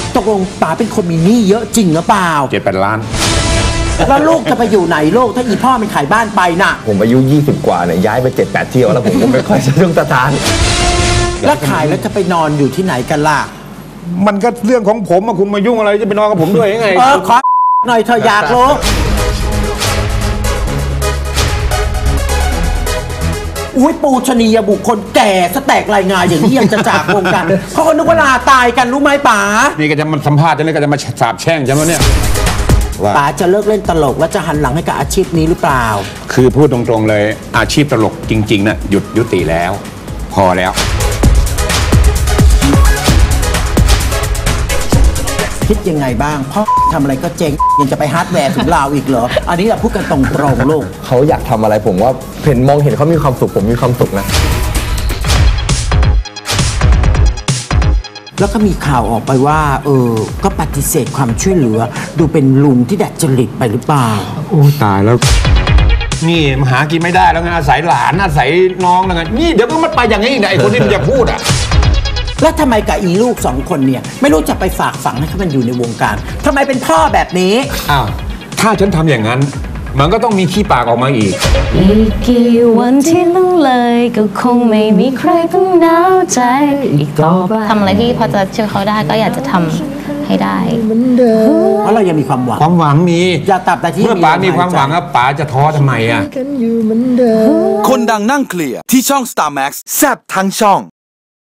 ตกลงป๋าเป็นคนมีหนี้เยอะจริงหรือเปล่า 7-8 ล้านแล้วลูกจะไปอยู่ไหนลูกถ้าอีพ่อมันขายบ้านไปน่ะผมอายุ20 กว่าเนี่ยย้ายไป7-8 เที่ยวแล้วผมก็ไม่ค่อยสะดวกสถานแล้วขายแล้วจะไปนอนอยู่ที่ไหนกันล่ะมันก็เรื่องของผมคุณมายุ่งอะไรจะไปนอนกับผมด้วยยังไงขอหน่อยเธออยากรู้อุ้ยปูชนียบุคคลแก่สแตกรายงานอย่างนี้ยังจะจากวงการเขาก็นึกว่าลาตายกันรู้ไหมป๋านี่ก็จะมาสัมภาษณ์จะนี่ก็จะมาสาบแช่งฉันวะเนี่ยป๋าจะเลิกเล่นตลกแล้วจะหันหลังให้กับอาชีพนี้หรือเปล่าคือพูดตรงๆเลยอาชีพตลกจริงๆนะยุติแล้วพอแล้วคิดยังไงบ้างเพราะทำอะไรก็เจ๊งยังจะไปฮาร์ดแวร์ถึงลาวอีกเหรออันนี้เราพูดกันตรงๆลูกเขาอยากทำอะไรผมว่ามองเห็นเขามีความสุขผมมีความสุขนะแล้วก็มีข่าวออกไปว่าก็ปฏิเสธความช่วยเหลือดูเป็นลุงที่ดัดจริตไปหรือเปล่าโอ้ตายแล้วนี่หากินไม่ได้แล้วไงอาศัยหลานอาศัยน้องแล้วไงนี่เดี๋ยวก็มันไปอย่างนี้นะไอ้คนที่มันจะพูดแล้วทำไมกับอีลูก2 คนเนี่ยไม่รู้จะไปฝากฝังให้เขามันอยู่ในวงการทำไมเป็นพ่อแบบนี้อ้าวถ้าฉันทำอย่างนั้นมันก็ต้องมีขี้ปากออกมาอีกกี่วันที่ต้องเลยก็คงไม่มีใครต้องหนาวใจอีกต่อไปทำอะไรที่พอจะช่วยเขาได้ก็อยากจะทำให้ได้เพราะเรายังมีความหวังมีอย่าตัดแต่ที่เมื่อป๋ามีความหวังอะป๋าจะท้อทำไมอะคนดังนั่งเคลียร์ที่ช่อง Star Max แซ่บทั้งช่อง